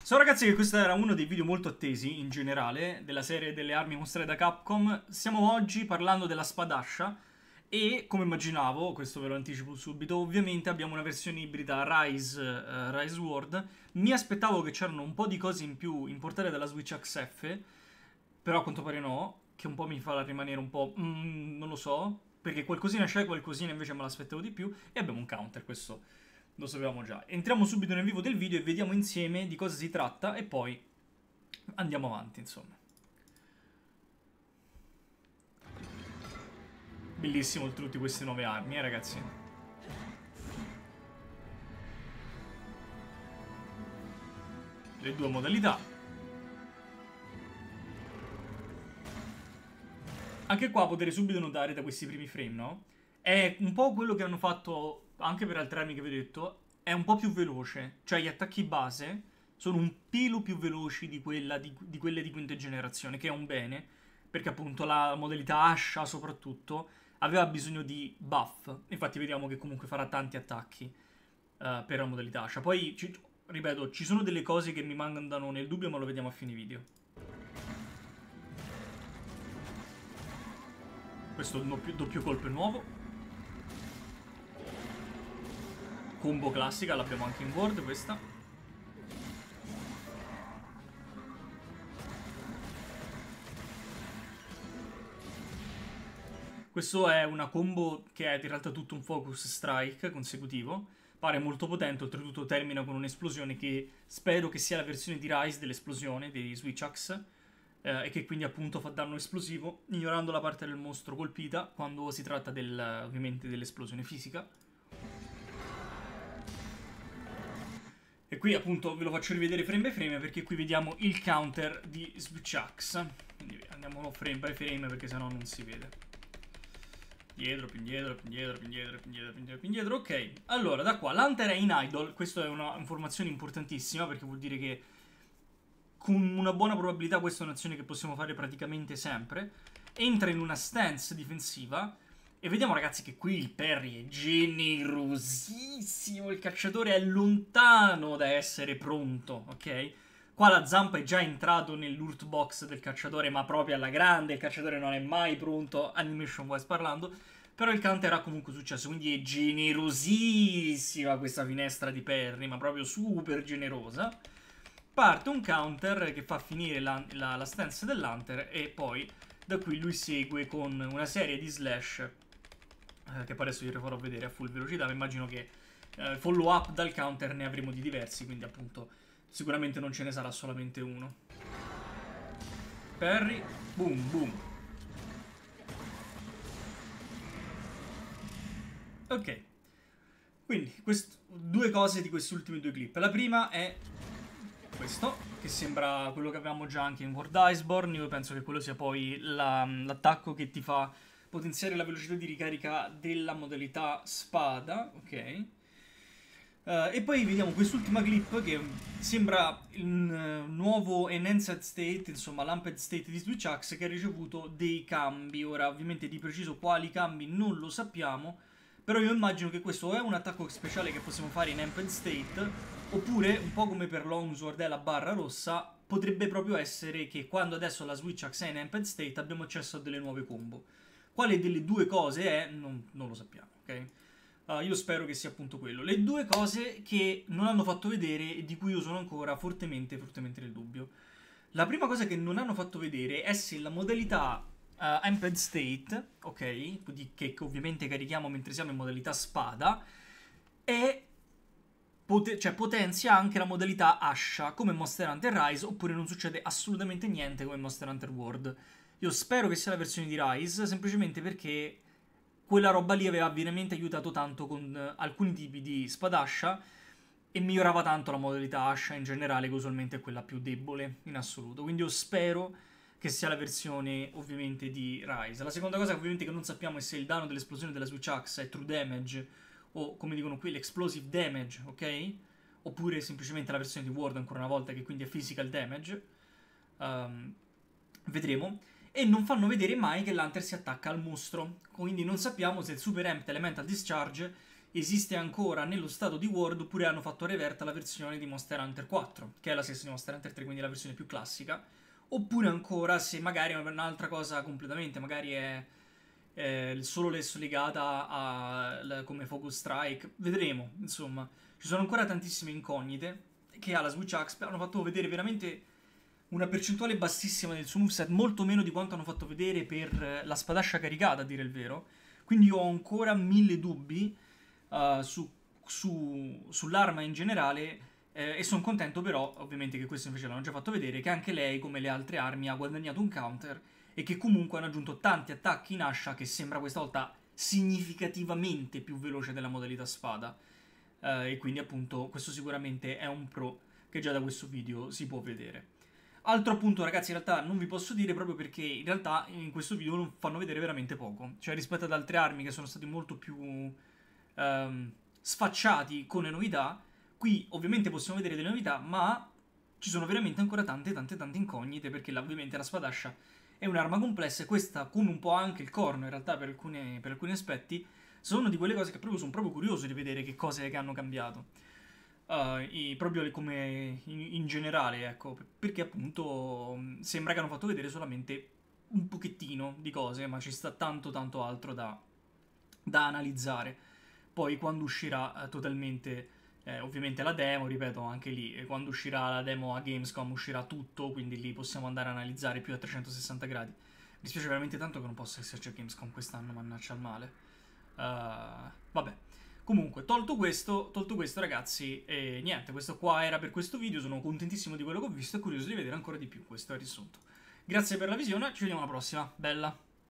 So ragazzi che questo era uno dei video molto attesi in generale della serie delle armi mostrate da Capcom. Stiamo oggi parlando della spadascia e come immaginavo, questo ve lo anticipo subito, ovviamente abbiamo una versione ibrida Rise World. Mi aspettavo che c'erano un po' di cose in più importate dalla Switch XF, però a quanto pare no, che un po' mi fa rimanere un po' non lo so, perché qualcosina c'è, qualcosina invece me l'aspettavo di più e abbiamo un counter, questo lo sapevamo già. Entriamo subito nel vivo del video e vediamo insieme di cosa si tratta e poi andiamo avanti, insomma. Bellissimo tutti queste nuove armi, ragazzi. Le due modalità. Anche qua potete subito notare da questi primi frame, no? È un po' quello che hanno fatto anche per altre armi che vi ho detto. È un po' più veloce. Cioè gli attacchi base sono un pelo più veloci di quelle di quinta generazione, che è un bene. Perché appunto la modalità Asha soprattutto aveva bisogno di buff. Infatti vediamo che comunque farà tanti attacchi per la modalità Asha. Poi, ripeto, ci sono delle cose che mi mandano nel dubbio, ma lo vediamo a fine video. Questo doppio colpo è nuovo. Combo classica, l'abbiamo anche in World questa. Questo è una combo che è in realtà tutto un focus strike consecutivo. Pare molto potente, oltretutto termina con un'esplosione che spero che sia la versione di Rise dell'esplosione dei Switch Axe. E che quindi appunto fa danno esplosivo, ignorando la parte del mostro colpita quando si tratta ovviamente dell'esplosione fisica. E qui appunto ve lo faccio rivedere frame by frame perché qui vediamo il counter di Switch Axe. Quindi andiamo frame by frame perché sennò non si vede. Più indietro. Ok, allora da qua l'Hunter è in idle. Questa è una informazione importantissima perché vuol dire che con una buona probabilità questa è un'azione che possiamo fare praticamente sempre. Entra in una stance difensiva e vediamo ragazzi che qui il parry è generosissimo. Il cacciatore è lontano da essere pronto, ok? Qua la zampa è già entrato nell'ult box del cacciatore, ma proprio alla grande. Il cacciatore non è mai pronto, animation wise parlando. Però il counter ha comunque successo, quindi è generosissima questa finestra di parry, ma proprio super generosa. Parte un counter che fa finire la stance dell'Hunter e poi da qui lui segue con una serie di slash che poi adesso vi farò vedere a full velocità, ma immagino che follow up dal counter ne avremo di diversi, quindi appunto sicuramente non ce ne sarà solamente uno. Parry, boom, boom. Ok, quindi due cose di questi ultimi due clip. La prima è questo, che sembra quello che avevamo già anche in World Iceborne. Io penso che quello sia poi l'attacco che ti fa potenziare la velocità di ricarica della modalità spada, ok? E poi vediamo quest'ultima clip che sembra il nuovo Enhanced State, insomma l'Amped State di Switch Axe, che ha ricevuto dei cambi. Ora ovviamente di preciso quali cambi non lo sappiamo, però io immagino che questo è un attacco speciale che possiamo fare in Amped State, oppure un po' come per Longsword e la barra rossa, potrebbe proprio essere che quando adesso la Switch Axe è in Amped State abbiamo accesso a delle nuove combo. Quale delle due cose è? Non lo sappiamo, ok? Io spero che sia appunto quello. Le due cose che non hanno fatto vedere e di cui io sono ancora fortemente nel dubbio. La prima cosa che non hanno fatto vedere è se la modalità Amped State, ok, che ovviamente carichiamo mentre siamo in modalità spada, cioè potenzia anche la modalità Asha come Monster Hunter Rise, oppure non succede assolutamente niente come Monster Hunter World. Io spero che sia la versione di Rise, semplicemente perché quella roba lì aveva veramente aiutato tanto con alcuni tipi di spadascia e migliorava tanto la modalità Asha in generale, che usualmente è quella più debole in assoluto. Quindi io spero che sia la versione ovviamente di Rise. La seconda cosa ovviamente che non sappiamo è se il danno dell'esplosione della Switch Axe è true damage o, come dicono qui, l'explosive damage, ok? Oppure semplicemente la versione di World ancora una volta, che quindi è physical damage. Vedremo. E non fanno vedere mai che l'Hunter si attacca al mostro, quindi non sappiamo se il Super Amped Elemental Discharge esiste ancora nello stato di Word, oppure hanno fatto revert la versione di Monster Hunter 4, che è la stessa di Monster Hunter 3, quindi la versione più classica, oppure ancora se magari è un'altra cosa completamente, magari è solo legata a come Focus Strike, vedremo, insomma. Ci sono ancora tantissime incognite che alla Switch Axe hanno fatto vedere veramente una percentuale bassissima del suo moveset, molto meno di quanto hanno fatto vedere per la spadascia caricata, a dire il vero. Quindi io ho ancora 1000 dubbi sull'arma in generale, e sono contento però, ovviamente, che questo invece l'hanno già fatto vedere, che anche lei, come le altre armi, ha guadagnato un counter e che comunque hanno aggiunto tanti attacchi in ascia che sembra questa volta significativamente più veloce della modalità spada. E quindi appunto questo sicuramente è un pro che già da questo video si può vedere. Altro appunto, ragazzi, in realtà non vi posso dire proprio perché in realtà in questo video non fanno vedere veramente poco. Cioè rispetto ad altre armi che sono stati molto più sfacciati con le novità, qui ovviamente possiamo vedere delle novità, ma ci sono veramente ancora tante incognite, perché ovviamente la spadascia è un'arma complessa e questa, come un po' anche il corno in realtà per alcuni aspetti, sono di quelle cose che proprio sono proprio curioso di vedere che cose che hanno cambiato. Proprio come in generale, ecco, perché appunto sembra che hanno fatto vedere solamente un pochettino di cose, ma ci sta tanto altro da analizzare. Poi quando uscirà totalmente, ovviamente la demo, ripeto, anche lì, quando uscirà la demo a Gamescom uscirà tutto, quindi lì possiamo andare a analizzare più a 360 gradi. Mi dispiace veramente tanto che non possa esserci a Gamescom quest'anno, mannaggia al male. Vabbè. Comunque, tolto questo ragazzi, niente, questo qua era per questo video, sono contentissimo di quello che ho visto e curioso di vedere ancora di più, questo è il riassunto. Grazie per la visione, ci vediamo alla prossima, bella!